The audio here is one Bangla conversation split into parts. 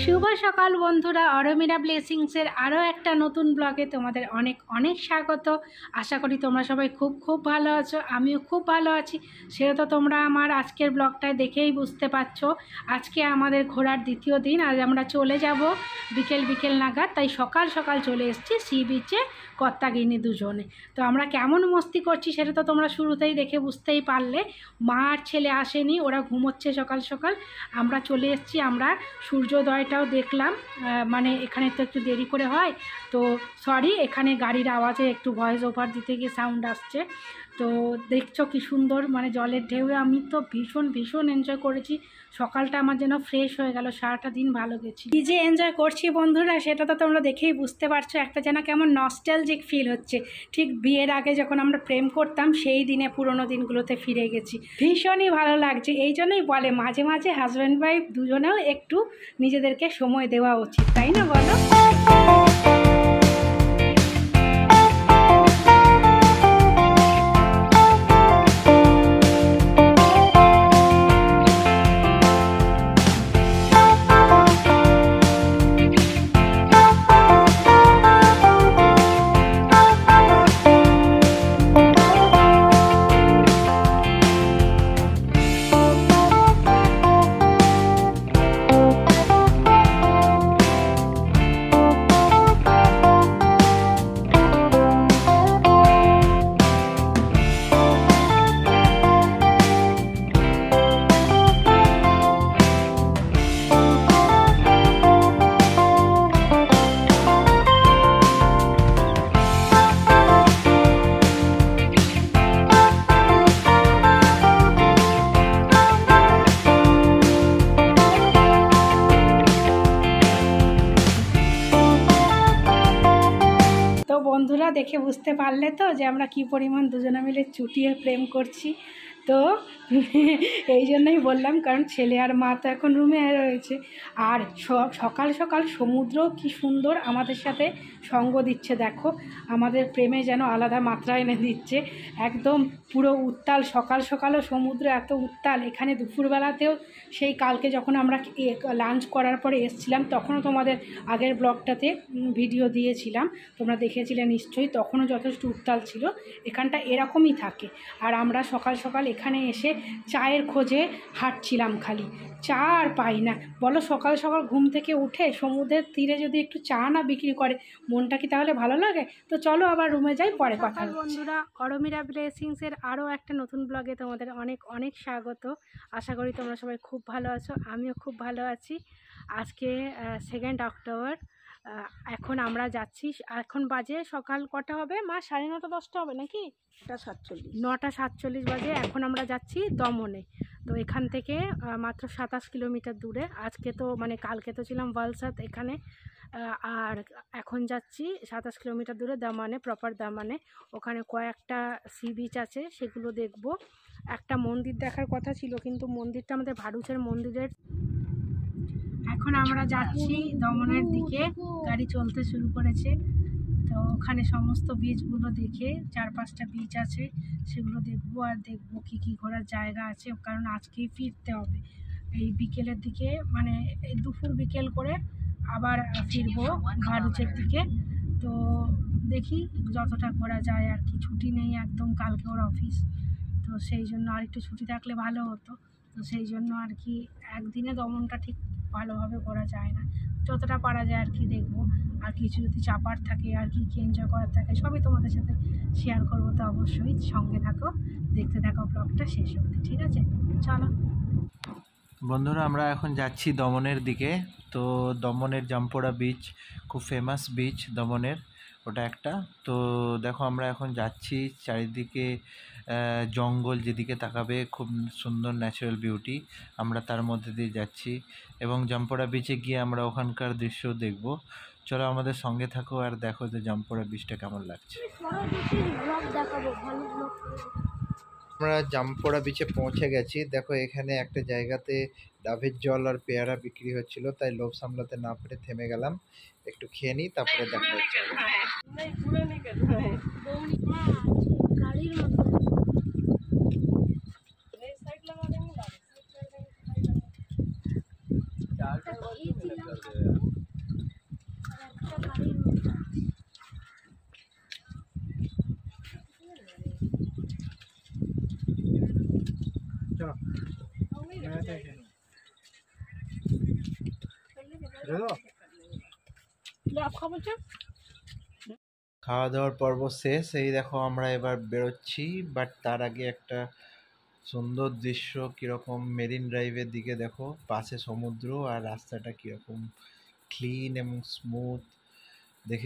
শুভ সকাল বন্ধুরা, অরমিরা ব্লেসিংসের আরও একটা নতুন ব্লগে তোমাদের অনেক অনেক স্বাগত। আশা করি তোমরা সবাই খুব খুব ভালো আছো, আমিও খুব ভালো আছি। সেটা তো তোমরা আমার আজকের ব্লগটায় দেখেই বুঝতে পারছো। আজকে আমাদের ঘোরার দ্বিতীয় দিন, আজ আমরা চলে যাব বিকেল নাগাদ। তাই সকাল সকাল চলে এসেছি সি বিচে কর্তাগিনী দুজনে। তো আমরা কেমন মস্তি করছি সেটা তো তোমরা শুরুতেই দেখে বুঝতেই পারলে। মা আর ছেলে আসেনি, ওরা ঘুমোচ্ছে সকাল সকাল। আমরা চলে এসেছি, আমরা সূর্যোদয়টাও দেখলাম। মানে এখানে তো একটু দেরি করে হয়, তো সরি, এখানে গাড়ির আওয়াজে একটু ভয়েস ওভার দিতে গিয়ে সাউন্ড আসছে। তো দেখছো কি সুন্দর, মানে জলের ঢেউয়ে আমি তো ভীষণ এনজয় করেছি। সকালটা আমার যেন ফ্রেশ হয়ে গেল, সারাটা দিন ভালো গেছি। কি যে এনজয় করছি বন্ধুরা, সেটা তো তোমরা দেখেই বুঝতে পারছো। একটা যেন কেমন নস্টালজিক ফিল হচ্ছে, ঠিক বিয়ের আগে যখন আমরা প্রেম করতাম সেই দিনে, পুরোনো দিনগুলোতে ফিরে গেছি। ভীষণই ভালো লাগছে। এই জন্যই বলে মাঝে মাঝে হাজব্যান্ড ওয়াইফ দুজনেও একটু নিজেদেরকে সময় দেওয়া উচিত, তাই না বলো? বন্ধুরা দেখে বুঝতে পারলে তো যে আমরা কি পরিমাণ দুজনে মিলে চুটিয়ে প্রেম করছি। তো এই জন্যই বললাম, কারণ ছেলে আর মা তো এখন রুমে রয়েছে। আর সকাল সকাল সমুদ্র কি সুন্দর আমাদের সাথে সঙ্গ দিচ্ছে। দেখো আমাদের প্রেমে যেন আলাদা মাত্রা এনে দিচ্ছে। একদম পুরো উত্তাল, সকাল সকালও সমুদ্র এত উত্তাল। এখানে দুপুরবেলাতেও সেই কালকে যখন আমরা লাঞ্চ করার পরে এসছিলাম, তখনও তোমাদের আগের ব্লগটাতে ভিডিও দিয়েছিলাম, তোমরা দেখেছিলে নিশ্চয়ই। তখনও যথেষ্ট উত্তাল ছিল। এখানটা এরকমই থাকে। আর আমরা সকাল সকাল এখানে এসে চায়ের খোঁজে হাঁটছিলাম, খালি চা আর পাই না বলো। সকাল সকাল ঘুম থেকে উঠে সমুদ্রের তীরে যদি একটু চা না বিক্রি করে, মনটা কি তাহলে ভালো লাগে? তো চলো আবার রুমে যাই, পরে কথা হচ্ছে। বন্ধুরা, অরমিরা ব্লেসিংসের আরও একটা নতুন ব্লগে তোমাদের অনেক অনেক স্বাগত। আশা করি তোমরা সবাই খুব ভালো আছো, আমিও খুব ভালো আছি। আজকে 2 অক্টোবর। এখন আমরা যাচ্ছি, এখন বাজে সকাল কটা হবে মা? 9:30 10টা হবে নাকি? 9টা 47 বাজে। এখন আমরা যাচ্ছি দমনে। তো এখান থেকে মাত্র 27 কিলোমিটার দূরে। আজকে তো মানে কালকে তো ছিলাম ভালসাদ এখানে, আর এখন যাচ্ছি 27 কিলোমিটার দূরে দামানে, প্রপার দামানে। ওখানে কয়েকটা সি বিচ আছে, সেগুলো দেখব। একটা মন্দির দেখার কথা ছিল, কিন্তু মন্দিরটা আমাদের ভারুচের মন্দিরের। এখন আমরা যাচ্ছি দমনের দিকে, গাড়ি চলতে শুরু করেছে। তো ওখানে সমস্ত বিচগুলো দেখে, 4-5টা বিচ আছে, সেগুলো দেখবো। আর দেখবো কী ঘোরার জায়গা আছে, কারণ আজকেই ফিরতে হবে এই বিকেলের দিকে, মানে এই দুপুর বিকেল করে আবার ফিরবো ভারুচের দিকে। তো দেখি যতটা ঘোরা যায় আর কি। ছুটি নেই একদম, কালকে ওর অফিস, তো সেই জন্য আর একটু ছুটি থাকলে ভালো হতো। তো সেই জন্য আর কি একদিনে দমনটা ঠিক ভালোভাবে করা যায় না, যতটা পারা যায় আর কি দেখবো। আর কিছু যদি চাপার থাকে আর কি এনজয় করার থাকে, সবই তোমাদের সাথে শেয়ার করবো। তো অবশ্যই সঙ্গে থাকো, দেখতে থাকো ব্লগটা শেষ অবধি, ঠিক আছে? চলো বন্ধুরা, আমরা এখন যাচ্ছি দমনের দিকে। তো দমনের জামপোড়া বিচ খুব ফেমাস বিচ দমনের, ওটা একটা। তো দেখো আমরা এখন যাচ্ছি, চারিদিকে জঙ্গল, যেদিকে তাকাবে খুব সুন্দর ন্যাচারাল বিউটি। আমরা তার মধ্যে দিয়ে যাচ্ছি এবং জামপোড়া বিচে গিয়ে আমরা ওখানকার দৃশ্য দেখব। চলো আমাদের সঙ্গে থাকো আর দেখো যে জামপোড়া বিচটা কেমন লাগছে। আমরা জামপোড়া বিচে পৌঁছে গেছি। দেখো এখানে একটা জায়গাতে ডাবের জল আর পেয়ারা বিক্রি হচ্ছিল, তাই লোভ সামলাতে না পেরে থেমে গেলাম, একটু খেয়ে নিই, তারপরে দেখা হচ্ছে। খাওয়া দাওয়ার পর্ব শেষ। এই দেখো আমরা এবার বেরোচ্ছি, বাট তার আগে একটা সুন্দর দৃশ্য কীরকম মেরিন ড্রাইভের দিকে দেখো, পাশে সমুদ্র আর রাস্তাটা কীরকম ক্লিন এবং স্মুথ দেখে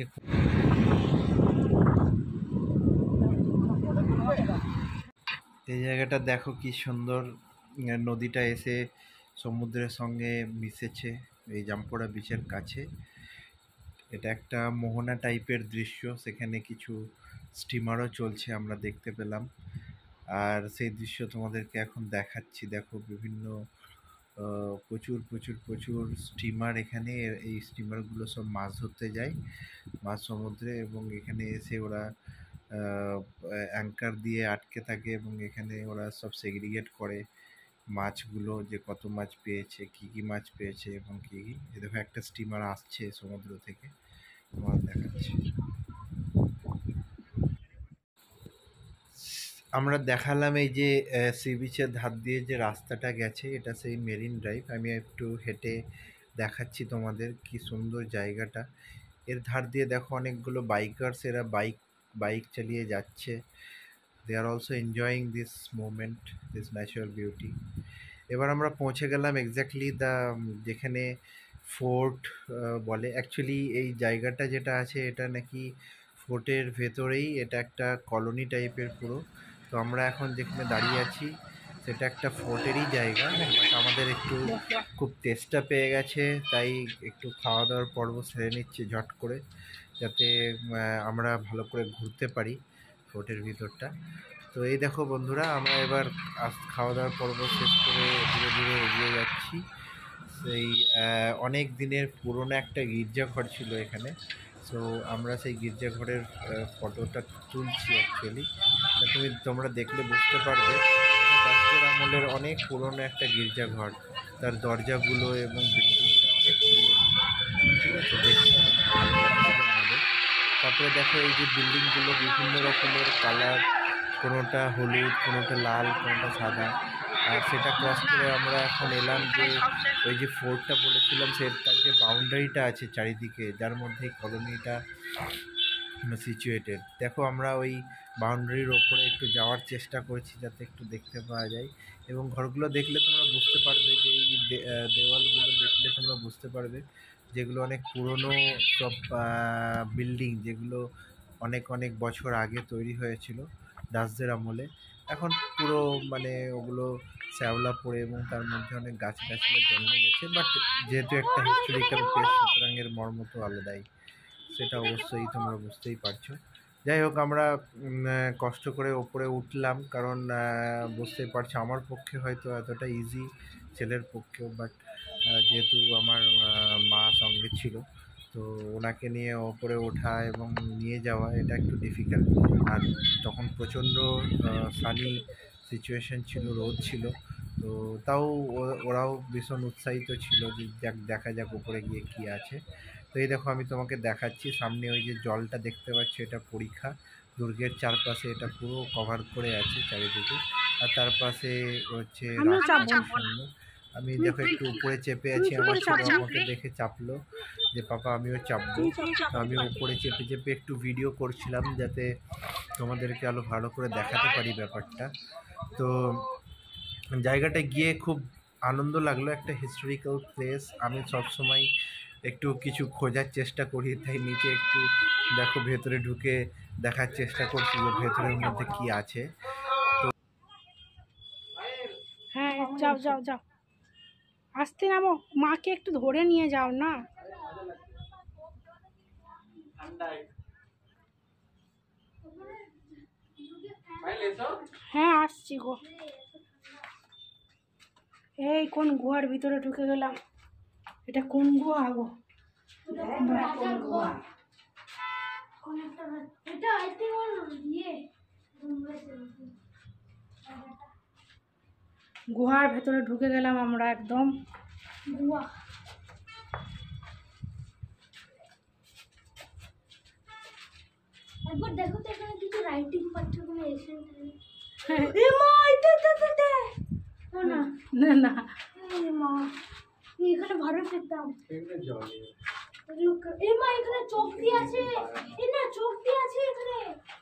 এই জায়গাটা দেখো কি সুন্দর, নদীটা এসে সমুদ্রের সঙ্গে মিশেছে এই জামপোড়া বিচের কাছে। এটা একটা মোহনা টাইপের দৃশ্য, সেখানে কিছু স্টিমারও চলছে আমরা দেখতে পেলাম। আর সেই দৃশ্য তোমাদেরকে এখন দেখাচ্ছি। দেখো বিভিন্ন প্রচুর প্রচুর প্রচুর স্টিমার এখানে। এই স্টিমারগুলো সব মাছ ধরতে যায় মাঝ সমুদ্রে, এবং এখানে এসে ওরা অ্যাঙ্কার দিয়ে আটকে থাকে এবং এখানে ওরা সব সেগ্রিগেট করে মাছগুলো, যে কত মাছ পেয়েছে, কী কী মাছ পেয়েছে এবং কী কী। এ দেখো একটা স্টিমার আসছে সমুদ্র থেকে, তোমার দেখাচ্ছি। আমরা দেখালাম এই যে সি বিচের ধার দিয়ে যে রাস্তাটা গেছে, এটা সেই মেরিন ড্রাইভ। আমি একটু হেঁটে দেখাচ্ছি তোমাদের কি সুন্দর জায়গাটা। এর ধার দিয়ে দেখো অনেকগুলো বাইকার্স, এরা বাইক চালিয়ে যাচ্ছে। They are also enjoying this moment, this natural beauty. এবার আমরা পৌঁছে গেলাম এক্স্যাক্টলি যেখানে ফোর্ট বলে। অ্যাকচুয়ালি এই জায়গাটা যেটা আছে এটা নাকি ফোর্টের ভেতরেই, এটা একটা কলোনি টাইপের পুরো। তো আমরা এখন যেখানে দাঁড়িয়ে আছি সেটা একটা ফোর্টেরই জায়গা, বাট আমাদের একটু খুব তেষ্টা পেয়ে গেছে, তাই একটু খাওয়া দাওয়ার পর্ব সেরে নিচ্ছে ঝট করে, যাতে আমরা ভালো করে ঘুরতে পারি ফোর্টের ভিতরটা। তো এই দেখো বন্ধুরা, আমরা এবার খাওয়া দাওয়ার পর্ব শেষ করে ধীরে ধীরে এগিয়ে যাচ্ছি। সেই অনেক দিনের পুরনো একটা গির্জাঘর ছিল এখানে। সো আমরা সেই গির্জাঘরের ফটোটা তুলছি অ্যাকচুয়ালি। তোমরা দেখলে বুঝতে পারবে দাসদের আমলের অনেক পুরনো একটা গির্জাঘর, তার দরজাগুলো এবং বিল্ডিংটা অনেক পুরনো। ঠিক আছে, দেখতে ভালো লাগছিল আমাদের। তারপরে দেখো এই যে বিল্ডিংগুলো বিভিন্ন রকমের কালার, কোনোটা হলুদ, কোনোটা লাল, কোনোটা সাদা। আর সেটা ক্রস করে আমরা এখন এলাম যে ওই যে ফোর্টটা বলেছিলাম, তার যে বাউন্ডারিটা আছে চারিদিকে, যার মধ্যে কলোনিটা সিচুয়েটেড। দেখো আমরা ওই বাউন্ডারির ওপরে একটু যাওয়ার চেষ্টা করছি যাতে একটু দেখতে পাওয়া যায়, এবং ঘরগুলো দেখলে তোমরা বুঝতে পারবে যে এই দেওয়ালগুলো দেখলে তোমরা বুঝতে পারবে যেগুলো অনেক পুরনো সব বিল্ডিং, যেগুলো অনেক অনেক বছর আগে তৈরি হয়েছিল দাসদের আমলে। এখন পুরো মানে ওগুলো শ্যাওলা পড়ে এবং তার মধ্যে অনেক গাছগাছলা জন্মে গেছে, বাট যেহেতু একটা হিস্টোরিক্যাল প্লেস সুতরাং এর মর্ম তো আলাদাই, সেটা অবশ্যই তোমরা বুঝতেই পারছো। যাই হোক, আমরা কষ্ট করে ওপরে উঠলাম, কারণ বুঝতেই পারছো আমার পক্ষে হয়তো এতটা ইজি, ছেলের পক্ষেও, বাট যেহেতু আমার মা সঙ্গে ছিল, তো ওনাকে নিয়ে ওপরে ওঠা এবং নিয়ে যাওয়া এটা একটু ডিফিকাল্ট। আর তখন প্রচণ্ড সানি সিচুয়েশন ছিল, রোদ ছিল। তো তাও ওরাও ভীষণ উৎসাহিত ছিল যে দেখা যাক উপরে গিয়ে কী আছে। তো এই দেখো আমি তোমাকে দেখাচ্ছি, সামনে ওই যে জলটা দেখতে পাচ্ছ, এটা পরীক্ষা দুর্গের চারপাশে, এটা পুরো কভার করে আছে চারিদিকে। আর তার পাশে হচ্ছে আমি দেখো একটু উপরে চেপে আছি, আমার ছোট আমাকে দেখে চাপলো যে পাপা আমিও চাপবো। তো আমি উপরে চেপে চেপে একটু ভিডিও করছিলাম যাতে তোমাদেরকে আরো ভালো করে দেখাতে পারি ব্যাপারটা। তো জায়গাটা গিয়ে খুব আনন্দ লাগলো, একটা হিস্টোরিক্যাল প্লেস। আমি সবসময় একটু কিছু খোঁজার চেষ্টা করি, তাই নিচে একটু দেখো ভেতরে ঢুকে দেখার চেষ্টা করছি যে ভেতরের মধ্যে কি আছে। তো হ্যাঁ, যাও যাও যাও, আসতে নামো, মাকে একটু ধরে নিয়ে যাও না। হ্যাঁ আসছি গো। এই কোন গুহার ভিতরে ঢুকে গেলাম, এটা কোন গুহা গো? গুহার ভেতরে ঢুকে গেলাম আমরা একদম। গুহা লাইটিং পাচ্ছে কোনো এশিয়ান এ মা এটা না না না এ মা এখানে ভালো পেতাম এ মা এখানে চোখ দিয়ে আছে এ না চোখ দিয়ে আছে এখানে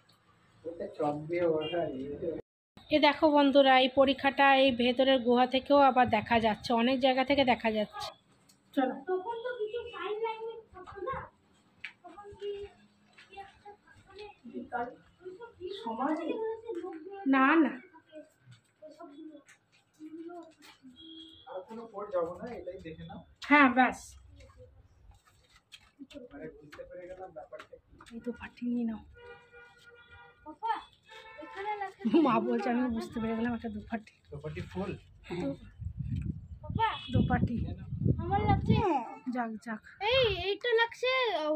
এ দেখো বন্ধুরা, এই পরীক্ষাটা এই ভেতরের গুহা থেকেও আবার দেখা যাচ্ছে, অনেক জায়গা থেকে দেখা যাচ্ছে। চলো। তখন তো কিছু সাইন ল্যাঙ্গুয়েজ থাকতো না, তখন কি একটা মানে না না হ্যাঁ ব্যাস এই তো পাঠিয়ে নিয়ে নাও। পাপা এখানে লেখা মা বলছে, আমি বুঝতে পেরে গেলাম একটা দুপাটি। ফুল পাপা দুপাটি আমার লাগছে যাক যাক। এইটা লাগছে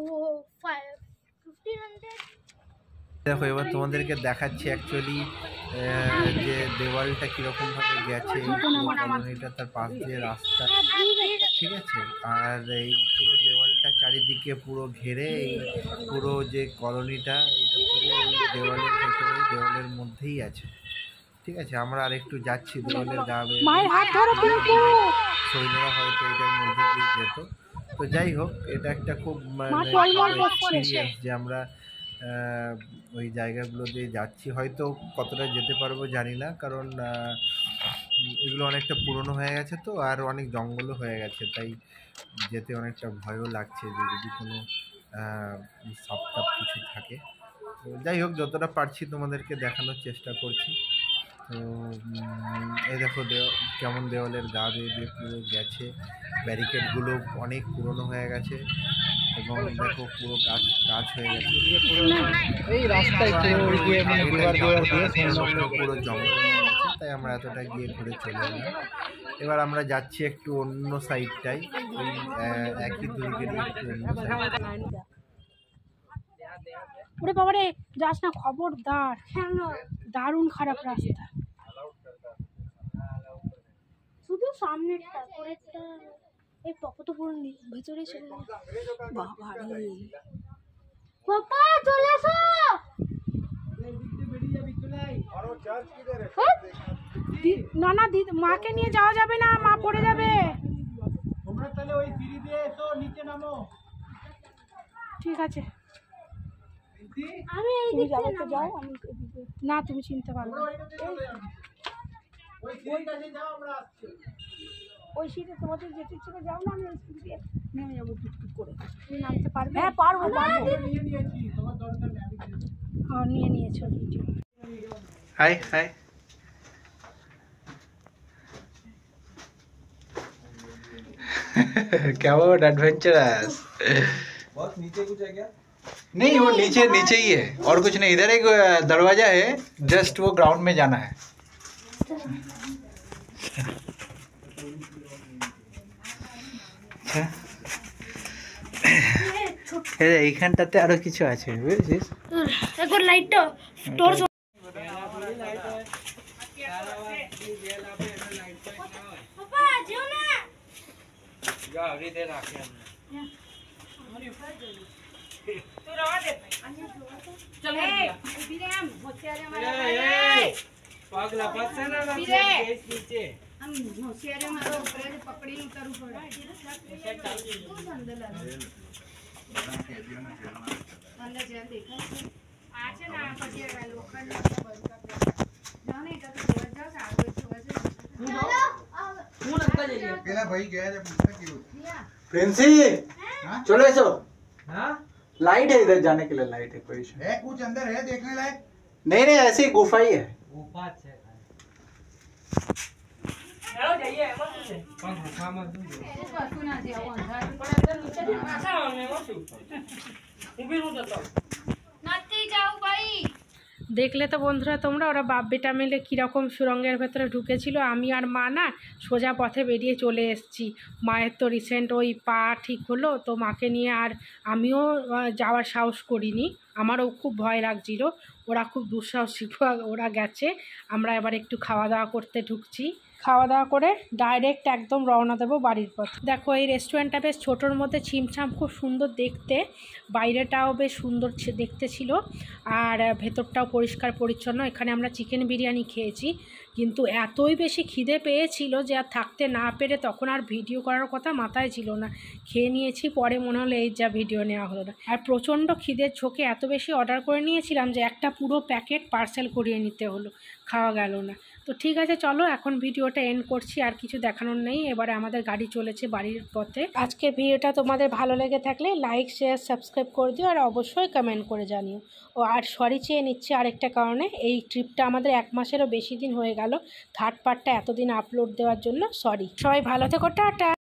1500। দেখো এবার তোমাদেরকে দেখাচ্ছি অ্যাকচুয়ালি যে দেওয়ালটা কীরকমভাবে গেছে, এই পুরো কলোনিটা, তার পাশ দিয়ে রাস্তা, ঠিক আছে। আর এই পুরো দেওয়ালটা চারিদিকে পুরো ঘেরে এই পুরো যে কলোনিটা, এটা পুরো ওই দেওয়ালের ভেতরে, দেওয়ালের মধ্যেই আছে, ঠিক আছে। আমরা আর একটু যাচ্ছি দেওয়ালের গা বেয়ে, সৈন্যরা হয়তো এটার মধ্যে দিয়ে যেত। তো যাই হোক, এটা একটা খুব এক্সপিরিয়েন্স যে আমরা ওই জায়গাগুলো দিয়ে যাচ্ছি। হয়তো কতটা যেতে পারবো জানি না, কারণ এগুলো অনেকটা পুরনো হয়ে গেছে তো, আর অনেক জঙ্গলও হয়ে গেছে, তাই যেতে অনেকটা ভয়ও লাগছে যে যদি কোনো সাপ টাপ কিছু থাকে। তো যাই হোক, যতটা পারছি তোমাদেরকে দেখানোর চেষ্টা করছি। তো এই দেখো কেমন দেওয়ালের গা বেয়ে দিয়ে পুরো গেছে, ব্যারিকেডগুলো অনেক পুরনো হয়ে গেছে এবং দেখো পুরো গাছ হয়ে গেছে, এই রাস্তায় পুরো জঙ্গল হয়ে গেছে, তাই আমরা এতটা গিয়ে ঘুরে চলে এলাম। এবার আমরা যাচ্ছি একটু অন্য সাইডটাই, ওই একই দুর্গেরই একটু অন্য সাইড। ওরে বাবারে, যাস না, খবরদার, দারুণ খারাপ রাস্তা। শুধু সামনেরটা, পরেরটা এই পকত পুরো ভিতরে চলে বাবারে। পাপা চলে এসো। না না দিদি, মাকে নিয়ে যাওয়া যাবে না, মা পড়ে যাবে। ঠিক আছে, আমি এই দিকে যাবে তো যাও, আমি না, তুমি চিনতে পারবে না। ওই সিটে তোমাদের যেতে ইচ্ছে করে যাও না, আমি ওই সিট দিয়ে নেমে যাবো টুকটুক করে। তুমি নামতে পারবে? হ্যাঁ পারবো পারবো। হ্যাঁ নিয়ে নিয়েছো। हाय हाय क्या वो एडवेंचरस? बहुत नीचे कुछ है क्या? नहीं, वो नीचे नीचे ही है और कुछ नहीं। इधर एक दरवाजा है, जस्ट वो ग्राउंड में जाना है। এইখানটাতে আরো কিছু আছে, বুঝেছিস? একবার লাইটটা টর্চ। পাপা যেও না। प्रिंसी चलो ऐसो। लाइट है इधर जाने के लिए, लाइट है, कोई है कुछ अंदर है देखने लायक? नहीं नहीं, ऐसे ही गुफा ही है। गुफा है দেখলে তো বন্ধুরা তোমরা, ওরা বাপ বেটা মিলে কীরকম সুরঙ্গের ভেতরে ঢুকেছিল। আমি আর মা না সোজা পথে বেরিয়ে চলে এসেছি। মায়ের তো রিসেন্ট ওই পা ঠিক হলো, তো মাকে নিয়ে আর আমিও যাওয়ার সাহস করিনি, আমারও খুব ভয় লাগছিল। ওরা খুব দুঃসাহসিক, ওরা গেছে, আমরা এবার একটু খাওয়া দাওয়া করতে ঢুকছি। খাওয়া দাওয়া করে ডাইরেক্ট একদম রওনা দেবো বাড়ির পথ। দেখো এই রেস্টুরেন্টটা বেশ ছোটোর মধ্যে ছিমছাম, খুব সুন্দর দেখতে, বাইরেটাও বেশ সুন্দর দেখতে ছিল আর ভেতরটাও পরিষ্কার পরিচ্ছন্ন। এখানে আমরা চিকেন বিরিয়ানি খেয়েছি, কিন্তু এতই বেশি খিদে পেয়েছিল যে আর থাকতে না পেরে তখন আর ভিডিও করার কথা মাথায় ছিল না। খেয়ে নিয়েছি, পরে মনে হলো এই যা ভিডিও নেওয়া হলো না। আর প্রচণ্ড খিদের ঝোঁকে এত বেশি অর্ডার করে নিয়েছিলাম যে একটা পুরো প্যাকেট পার্সেল করিয়ে নিতে হলো, খাওয়া গেল না। তো ঠিক আছে, চলো এখন ভিডিওটা এন্ড করছি, আর কিছু দেখানোর নেই। এবারে আমাদের গাড়ি চলেছে বাড়ির পথে। আজকের ভিডিওটা তোমাদের ভালো লেগে থাকলে লাইক শেয়ার সাবস্ক্রাইব করে দিও, আর অবশ্যই কমেন্ট করে জানিও। ও আর সরি চেয়ে নিচ্ছি আরেকটা কারণে, এই ট্রিপটা আমাদের 1 মাসেরও বেশি দিন হয়ে গেল, থার্ড পার্টটা এতদিন আপলোড দেওয়ার জন্য সরি। সবাই ভালো থেকো, টাটা।